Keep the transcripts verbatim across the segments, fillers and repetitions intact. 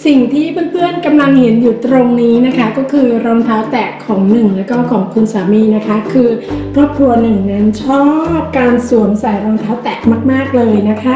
สิ่งที่เพื่อนๆกำลังเห็นอยู่ตรงนี้นะคะก็คือรองเท้าแตะของหนึ่งและก็ของคุณสามีนะคะคือครอบครัวหนึ่งนั้นชอบการสวมใส่รองเท้าแตะมากๆเลยนะคะ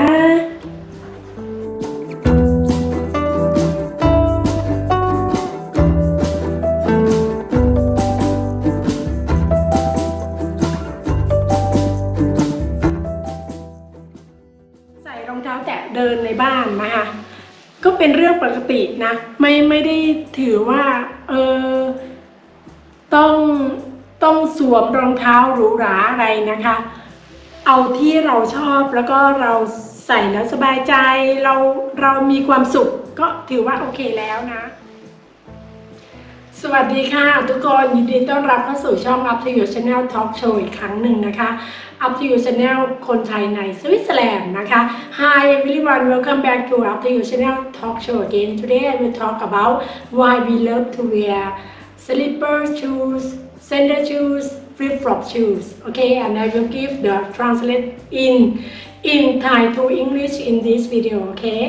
ใส่รองเท้าแตะเดินในบ้านนะคะก็เป็นเรื่องปกตินะไม่ไม่ได้ถือว่าเออต้องต้องสวมรองเท้าหรูหราอะไรนะคะเอาที่เราชอบแล้วก็เราใส่แล้วสบายใจเราเรามีความสุขก็ถือว่าโอเคแล้วนะสวัสดีค่ะทุกคนยินดีต้อนรับเข้าสู่ช่อง Up to You Channel Talk Show อีกครั้งหนึ่งนะคะ Up to You Channel คนไทยในสวิตเซอร์แลนด์นะคะ Hi everyone, welcome back to Up to You Channel Talk Show again. Today I will talk about why we love to wear slipper shoes, sandal shoes, flip-flop shoes. Okay, and I will give the translate in in Thai to English in this video. Okay,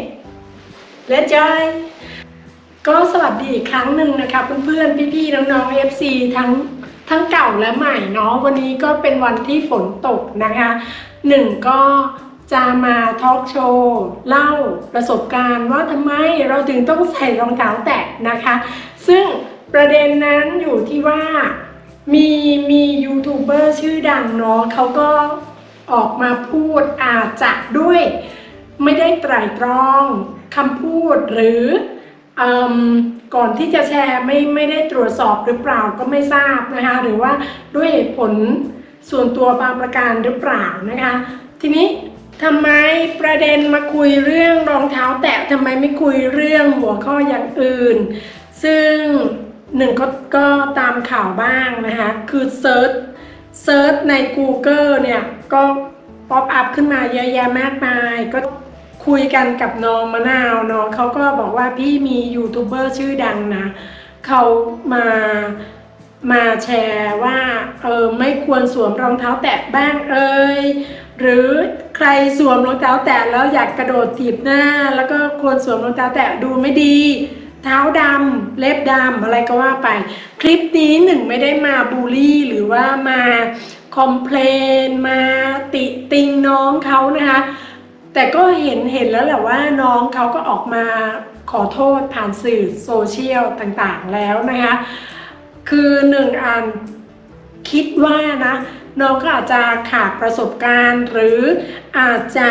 let's join. ก็สวัสดีอีกครั้งหนึ่งนะคะเพื่อนๆพี่ๆน้องๆ เอฟ ซี ทั้งทั้งเก่าและใหม่เนาะวันนี้ก็เป็นวันที่ฝนตกนะคะหนึ่งก็จะมาทอล์กโชว์เล่าประสบการณ์ว่าทำไมเราถึงต้องใส่รองเท้าแตะนะคะซึ่งประเด็นนั้นอยู่ที่ว่ามีมียูทูบเบอร์ชื่อดังเนาะเขาก็ออกมาพูดอาจจะด้วยไม่ได้ไตร่ตรองคำพูดหรือก่อนที่จะแชร์ไม่ไม่ได้ตรวจสอบหรือเปล่าก็ไม่ทราบนะคะหรือว่าด้วยเหตุผลส่วนตัวบางประการหรือเปล่านะคะทีนี้ทำไมประเด็นมาคุยเรื่องรองเท้าแตะทำไมไม่คุยเรื่องหัวข้ออย่างอื่นซึ่งหนึ่งก็ก็ตามข่าวบ้างนะคะคือเซิร์ชเซิร์ชใน Google เนี่ยก็ป๊อปอัพขึ้นมาเยอะแยะมากมายก็คุยกันกับน้องมะนาวเนาะเขาก็บอกว่าพี่มียูทูบเบอร์ชื่อดังนะเขามามาแชร์ว่าเออไม่ควรสวมรองเท้าแตะบ้างเอ่ยหรือใครสวมรองเท้าแตะแล้วอยากกระโดดถีบหน้าแล้วก็ควรสวมรองเท้าแตะดูไม่ดีเท้าดำเล็บดำอะไรก็ว่าไปคลิปนี้หนึ่งไม่ได้มาบูลลี่หรือว่ามาคอมเพลนมาติติงน้องเขานะคะแต่ก็เห็นเห็นแล้วแหละว่าน้องเขาก็ออกมาขอโทษผ่านสื่อโซเชียลต่างๆแล้วนะคะคือหนึ่งอันคิดว่านะน้องก็อาจจะขาดประสบการณ์หรืออาจจะ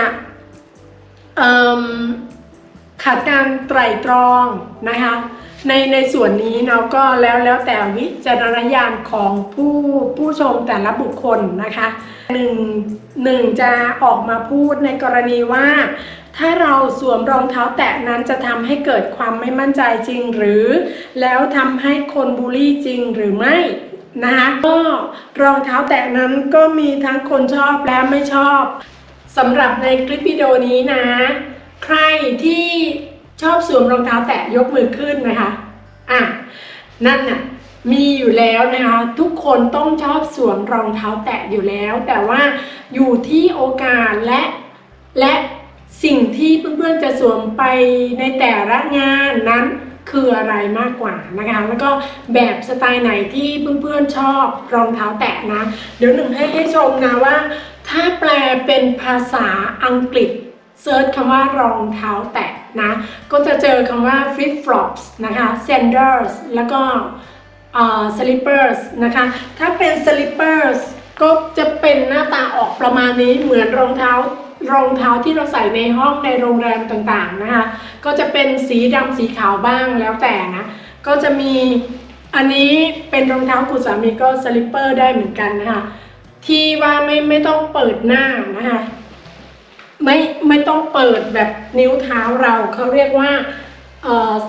ขาดการไตร่ตรองนะคะในในส่วนนี้เนาะก็แล้วแล้วแต่วิจารณญาณของผู้ผู้ชมแต่ละบุคคลนะคะหนึ่งหนึ่งจะออกมาพูดในกรณีว่าถ้าเราสวมรองเท้าแตะนั้นจะทำให้เกิดความไม่มั่นใจจริงหรือแล้วทำให้คนบูลลี่จริงหรือไม่นะคะก็รองเท้าแตะนั้นก็มีทั้งคนชอบและไม่ชอบสำหรับในคลิปวิดีโอนี้นะใครที่ชอบสวมรองเท้าแตะยกมือขึ้นนะคะอ่ะนั่นน่ะมีอยู่แล้วนะคะทุกคนต้องชอบสวมรองเท้าแตะอยู่แล้วแต่ว่าอยู่ที่โอกาสและและสิ่งที่เพื่อนๆจะสวมไปในแต่ละงานนั้นคืออะไรมากกว่านะคะแล้วก็แบบสไตล์ไหนที่เพื่อนๆชอบรองเท้าแตะนะเดี๋ยวหนึ่งให้ให้ชมนะว่าถ้าแปลเป็นภาษาอังกฤษเซิร์ชคำว่ารองเท้าแตะนะก็จะเจอคำว่า flip flops นะคะ sandals แล้วก็ slippers นะคะถ้าเป็น slippers ก็จะเป็นหน้าตาออกประมาณนี้เหมือนรองเท้ารองเท้าที่เราใส่ในห้องในโรงแรมต่างๆนะคะก็จะเป็นสีดำสีขาวบ้างแล้วแต่นะก็จะมีอันนี้เป็นรองเท้าคุณสามีก็ slipper ได้เหมือนกันนะคะที่ว่าไม่ไม่ต้องเปิดหน้านะคะไม่ไม่ต้องเปิดแบบนิ้วเท้าเราเขาเรียกว่าเอ่อ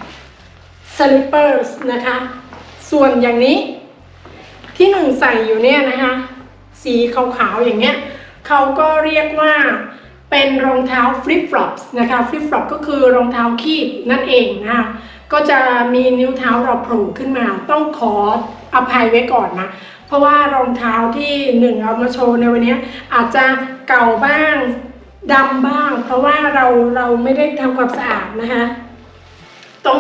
slippers นะคะส่วนอย่างนี้ที่หนึ่งใส่อยู่เนี่ยนะคะสีขาวๆอย่างเงี้ยเขาก็เรียกว่าเป็นรองเท้า flip flops นะคะ flip flop ก็คือรองเท้าคีบนั่นเองนะคะก็จะมีนิ้วเท้าเราโผล่ขึ้นมาต้องขออภัยไว้ก่อนนะเพราะว่ารองเท้าที่หนึ่งเอามาโชว์ในวันนี้อาจจะเก่าบ้างดำบ้างเพราะว่าเราเราไม่ได้ทำความสะอาดนะคะ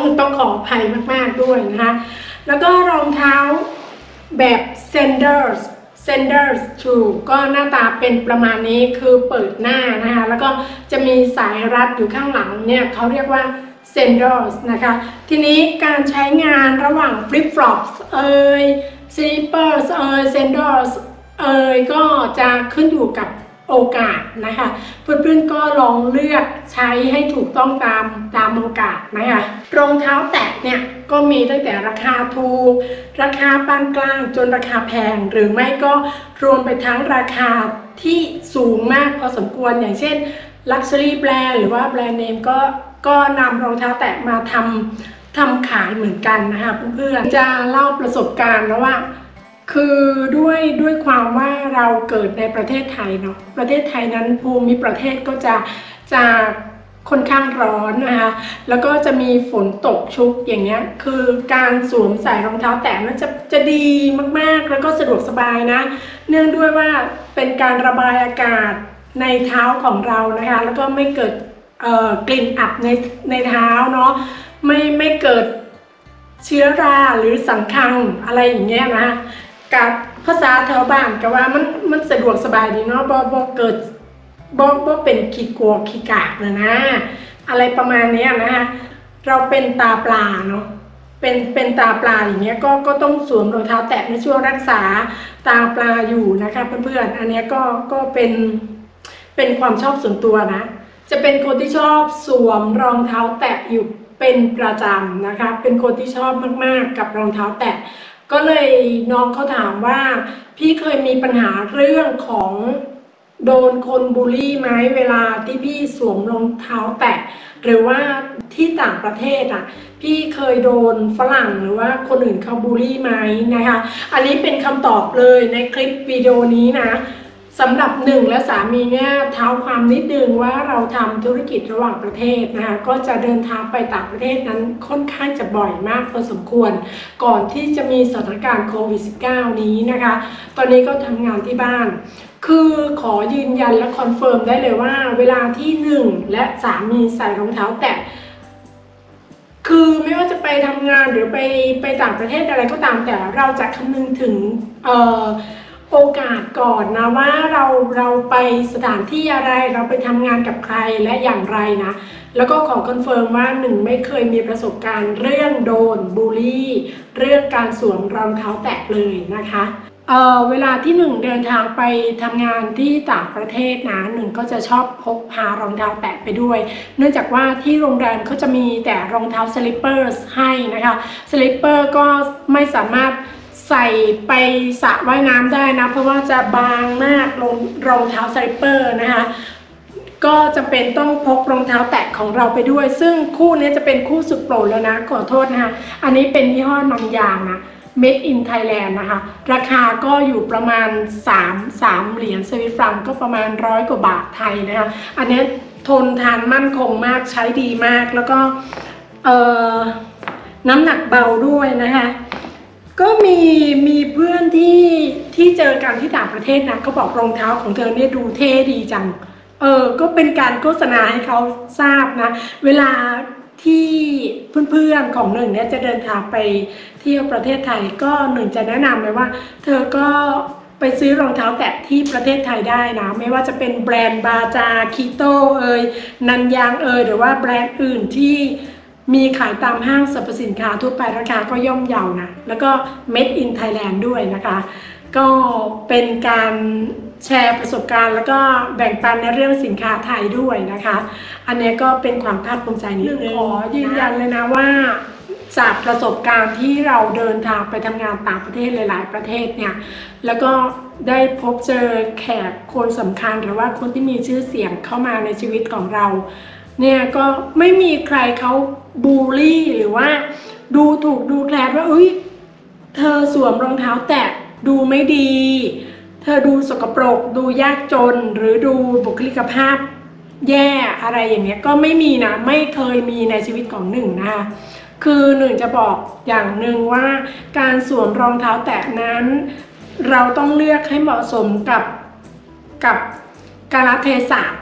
ต้องขออภัยมากๆด้วยนะคะแล้วก็รองเท้าแบบ Sanders Sanders Shoe ก็หน้าตาเป็นประมาณนี้คือเปิดหน้านะคะแล้วก็จะมีสายรัดอยู่ข้างหลังเนี่ยเขาเรียกว่า Sanders นะคะทีนี้การใช้งานระหว่าง Flip Flops เอ่ย Slippers เอ่ย Sanders เอ่ยก็จะขึ้นอยู่กับโอกาสนะคะเพื่อนๆก็ลองเลือกใช้ให้ถูกต้องตามตามโอกาสนะคะรองเท้าแตะเนี่ยก็มีตั้งแต่ราคาถูกราคาปานกลางจนราคาแพงหรือไม่ก็รวมไปทั้งราคาที่สูงมากพอสมควรอย่างเช่น Luxury Brand หรือว่าแบรนด์เนมก็ก็นำรองเท้าแตะมาทำทำขายเหมือนกันนะคะเพื่อนๆจะเล่าประสบการณ์แล้วว่าคือด้วยด้วยความว่าเราเกิดในประเทศไทยเนาะประเทศไทยนั้นภูมิประเทศก็จะจะค่อนข้างร้อนนะคะแล้วก็จะมีฝนตกชุกอย่างเงี้ยคือการสวมใส่รองเท้าแตะมันจะจะดีมากๆแล้วก็สะดวกสบายนะเนื่องด้วยว่าเป็นการระบายอากาศในเท้าของเรานะคะแล้วก็ไม่เกิดเอ่อกลิ่นอับในในเท้าเนาะไม่ไม่เกิดเชื้อราหรือสังคังอะไรอย่างเงี้ยนะกับภาษาแถวบ้านก็ว่ามันมันสะดวกสบายดีเนาะบ่บ่เกิดบ่บ่เป็นขี้กลัวขี้กากนะนะอะไรประมาณนี้นะคะเราเป็นตาปลาเนาะเป็นเป็นตาปลาอย่างเงี้ยก็ก็ต้องสวมรองเท้าแตะในช่วงรักษาตาปลาอยู่นะคะเพื่อนๆอันนี้ก็ก็เป็นเป็นความชอบส่วนตัวนะจะเป็นคนที่ชอบสวมรองเท้าแตะอยู่เป็นประจำนะคะเป็นคนที่ชอบมากๆกับรองเท้าแตะก็เลยน้องเขาถามว่าพี่เคยมีปัญหาเรื่องของโดนคนบูลลี่ไหมเวลาที่พี่สวมรองเท้าแตะหรือว่าที่ต่างประเทศอ่ะพี่เคยโดนฝรั่งหรือว่าคนอื่นเขาบูลลี่ไหมนะคะอันนี้เป็นคำตอบเลยในคลิปวิดีโอนี้นะสำหรับหนึ่งและสามีเนี่ยเท้าความนิดนึงว่าเราทำธุรกิจระหว่างประเทศนะคะก็จะเดินทางไปต่างประเทศนั้นค่อนข้างจะบ่อยมากพอสมควรก่อนที่จะมีสถานการณ์โควิด สิบเก้า นี้นะคะตอนนี้ก็ทำงานที่บ้านคือขอยืนยันและคอนเฟิร์มได้เลยว่าเวลาที่หนึ่งและสามีใส่รองเท้าแตะคือไม่ว่าจะไปทำงานหรือไปไปต่างประเทศอะไรก็ตามแต่เราจะคำนึงถึงเอ่อโอกาสก่อนนะว่าเราเราไปสถานที่อะไรเราไปทำงานกับใครและอย่างไรนะแล้วก็ขอคอนเฟิร์มว่าหนึ่งไม่เคยมีประสบการณ์เรื่องโดนบูลลี่เรื่องการสวมรองเท้าแตะเลยนะคะเอ่อเวลาที่หนึ่งเดินทางไปทำงานที่ต่างประเทศนะหนึ่งก็จะชอบพกพารองเท้าแตะไปด้วยเนื่องจากว่าที่โรงแรมเขาจะมีแต่รองเท้าสลิปเปอร์ให้นะคะสลิปเปอร์ก็ไม่สามารถใส่ไปสระว่ายน้ำได้นะเพราะว่าจะบางมากรองรองเท้าสลิปเปอร์นะคะก็จะเป็นต้องพกรองเท้าแตะของเราไปด้วยซึ่งคู่นี้จะเป็นคู่สุดโปรดแล้วนะขอโทษนะคะอันนี้เป็นยี่ห้อนันยางนะ Made in Thailand นะคะราคาก็อยู่ประมาณ3 3เหรียญสวิสฟรังก็ประมาณร้อยกว่าบาทไทยนะคะอันนี้ทนทานมั่นคงมากใช้ดีมากแล้วก็เอ่อน้ำหนักเบาด้วยนะคะก็มีมีเพื่อนที่ที่เจอกันที่ต่างประเทศนะก็บอกรองเท้าของเธอเนี่ยดูเท่ดีจังเออก็เป็นการโฆษณาให้เขาทราบนะเวลาที่เพื่อนๆของหนึ่งเนี่ยจะเดินทางไปเที่ยวประเทศไทยก็หนึ่งจะแนะนำเลยว่าเธอก็ไปซื้อรองเท้าแตะที่ประเทศไทยได้นะไม่ว่าจะเป็นแบรนด์บาจาคีโตเอ่ยนันยางเอ่ยหรือว่าแบรนด์อื่นที่มีขายตามห้างสรรพสินค้าทั่วไปราคาก็ย่อมเยานะแล้วก็ Made in Thailand ด้วยนะคะก็เป็นการแชร์ประสบการณ์แล้วก็แบ่งปันในเรื่องสินค้าไทยด้วยนะคะอันนี้ก็เป็นความภาคภูมิใจนิดนึงขอยืนยันเลยนะว่าจากประสบการณ์ที่เราเดินทางไปทำงานต่างประเทศหลายๆประเทศเนี่ยแล้วก็ได้พบเจอแขกคนสำคัญหรือว่าคนที่มีชื่อเสียงเข้ามาในชีวิตของเราเนี่ยก็ไม่มีใครเขาบูลลี่หรือว่าดูถูกดูแคลนว่าอุ้ยเธอสวมรองเท้าแตะดูไม่ดีเธอดูสกปรกดูยากจนหรือดูบุคลิกภาพแย่อะไรอย่างเงี้ยก็ไม่มีนะไม่เคยมีในชีวิตของหนึ่งนะคะคือหนึ่งจะบอกอย่างหนึ่งว่าการสวมรองเท้าแตะนั้นเราต้องเลือกให้เหมาะสมกับกับกาลเทศะ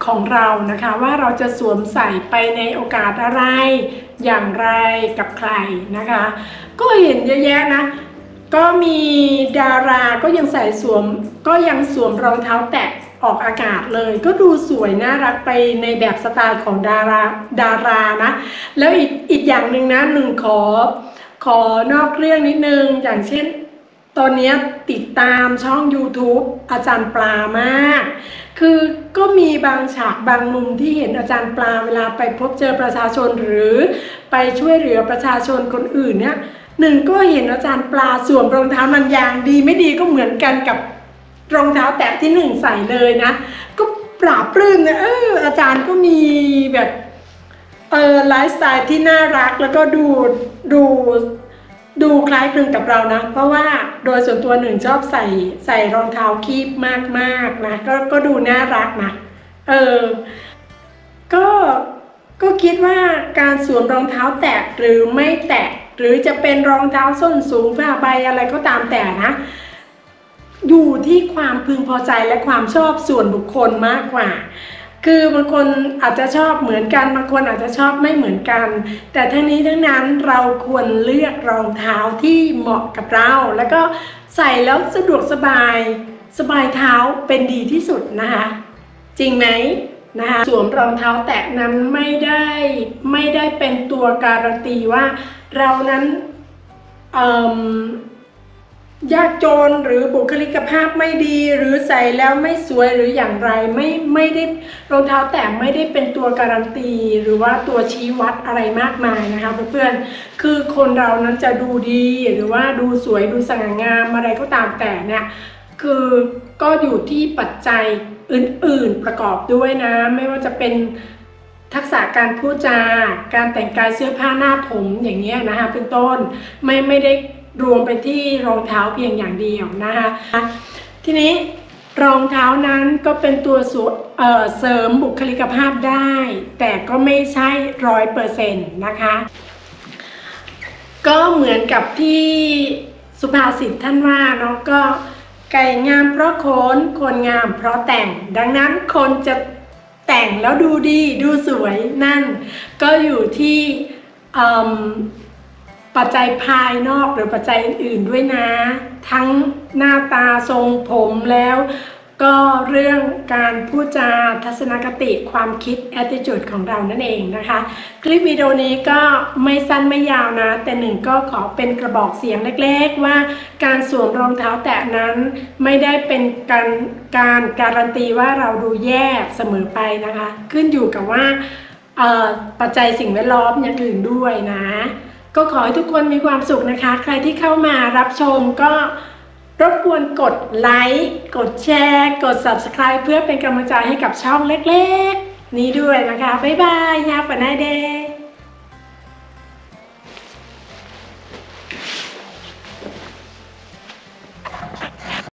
ของเรานะคะว่าเราจะสวมใส่ไปในโอกาสอะไรอย่างไรกับใครนะคะก็เห็นเยอะแยะนะก็มีดาราก็ยังใส่สวมก็ยังสวมรองเท้าแตะออกอากาศเลยก็ดูสวยน่ารักไปในแบบสไตล์ของดาราดารานะแล้วอีกอีกอย่างหนึ่งนะหนึ่งขอขอนอกเรื่องนิดนึงอย่างเช่นตอนนี้ติดตามช่อง ยูทูบ อาจารย์ปลามากคือก็มีบางฉากบางมุมที่เห็นอาจารย์ปลาเวลาไปพบเจอประชาชนหรือไปช่วยเหลือประชาชนคนอื่นเนี่ยหนึ่งก็เห็นอาจารย์ปลาสวมรองเท้านันยางดีไม่ดีก็เหมือนกันกับรองเท้าแตะที่หนึ่งใส่เลยนะก็ปราบปลื้มนะเอออาจารย์ก็มีแบบเออไลฟ์สไตล์ที่น่ารักแล้วก็ดูดูดูคล้ายคลึงกับเรานะเพราะว่าโดยส่วนตัวหนึ่งชอบใส่ใส่รองเท้าคีบมากๆนะก็ก็ดูน่ารักนะเออก็ก็คิดว่าการสวมรองเท้าแตะหรือไม่แตะหรือจะเป็นรองเท้าส้นสูงผ้าใบอะไรก็ตามแต่นะอยู่ที่ความพึงพอใจและความชอบส่วนบุคคลมากกว่าคือบางคนอาจจะชอบเหมือนกันบางคนอาจจะชอบไม่เหมือนกันแต่ทั้งนี้ทั้งนั้นเราควรเลือกรองเท้าที่เหมาะกับเราแล้วก็ใส่แล้วสะดวกสบายสบายเท้าเป็นดีที่สุดนะคะจริงไหมนะคะสวมรองเท้าแตะนั้นไม่ได้ไม่ได้เป็นตัวการันตีว่าเรานั้นยากจนหรือบุคลิกภาพไม่ดีหรือใส่แล้วไม่สวยหรืออย่างไรไม่ไม่ได้รองเท้าแตะไม่ได้เป็นตัวการันตีหรือว่าตัวชี้วัดอะไรมากมายนะคะเพื่อนๆคือคนเรานั้นจะดูดีหรือว่าดูสวยดูสง่างามอะไรก็ตามแต่เนี่ยคือก็อยู่ที่ปัจจัยอื่นๆประกอบด้วยนะไม่ว่าจะเป็นทักษะการพูดจาการแต่งกายเสื้อผ้าหน้าผมอย่างเงี้ยนะคะเป็นต้นไม่ไม่ได้รวมไปที่รองเท้าเพียงอย่างเดียวนะคะทีนี้รองเท้านั้นก็เป็นตัวเสริมบุคลิกภาพได้แต่ก็ไม่ใช่ร้อยเปอร์เซ็นต์นะคะก็เหมือนกับที่สุภาษิตท่านว่าเนาะก็ไก่งามเพราะขนคนงามเพราะแต่งดังนั้นคนจะแต่งแล้วดูดีดูสวยนั่นก็อยู่ที่ปัจจัยภายนอกหรือปัจจัยอื่นๆด้วยนะทั้งหน้าตาทรงผมแล้วก็เรื่องการพูดจาทัศนคติความคิด attitude ของเรานั่นเองนะคะคลิปวิดีโอนี้ก็ไม่สั้นไม่ยาวนะแต่หนึ่งก็ขอเป็นกระบอกเสียงเล็กๆว่าการสวมรองเท้าแตะนั้นไม่ได้เป็นการการการันตีว่าเราดูแย่เสมอไปนะคะขึ้นอยู่กับว่าปัจจัยสิ่งแวดล้อมอย่างอื่นด้วยนะก็ขอให้ทุกคนมีความสุขนะคะใครที่เข้ามารับชมก็รบกวนกดไลค์กดแชร์กด ซับสไครบ์ เพื่อเป็นกำลังใจให้กับช่องเล็กๆนี้ด้วยนะคะบ๊ายบาย Have a nice day